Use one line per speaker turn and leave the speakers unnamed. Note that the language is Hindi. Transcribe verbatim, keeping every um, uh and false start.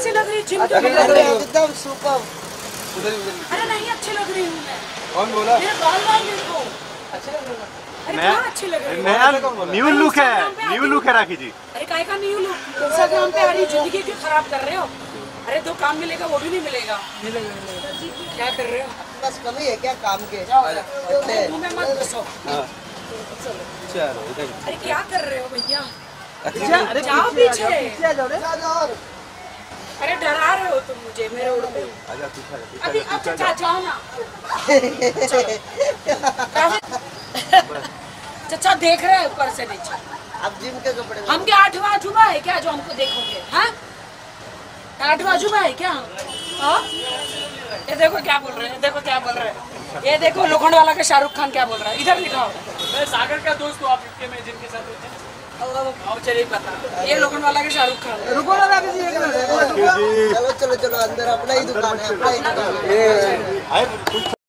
कैसी लग रही जिम के
एकदम सुपर।
अरे नहीं अच्छी लग रही हूँ मैं।
कौन बोला?
मेरे बाल बाल देखो अच्छे लग रहे हैं। अरे
नया
कहाँ अच्छी लग रही है?
नया न्यू लुक है, न्यू लुक है राखी जी।
अरे काय का न्यू लुक? इंस्टाग्राम पे हमारी जिंदगी क्यों खराब कर रहे हो? अरे दो काम मिलेगा वो भी नहीं मिलेगा। मिलेगा मिलेगा। क्या कर रहे हो?
बस कमी है क्या काम के?
मुंह में मत घुसो।
चलो इधर।
अरे क्या कर रहे हो भैया?
अरे
जाओ पीछे।
पीछे जाओ रे।
अरे डरा रहे हो तुम मुझे मेरे उड़ते।
आजा पीछे आजा।
अभी अब चाचा जाओ ना। चाचा देख रहे हैं ऊपर से नीचे।
अब जिम के कपड़े में।
हम क्या आठवां अजूबा है क्या जो हमको देखोगे? हाँ आठवां अजूबा है क्या? हाँ ये देखो क्या बोल रहे हैं, देखो क्या बोल रहे हैं। ये देखो लोखंड वाला का शाहरुख खान क्या बोल रहा है, इधर दिखाओ।
मैं सागर का दोस्त हूँ, आप इनके में जिनके साथ होते हैं।
अब चलिए पता ये लोखंड वाला का शाहरुख खान।
रुको ना राखी जी, एक मिनट। चलो चलो चलो अंदर अपना ही दुकान है, अपना ही दुकान है।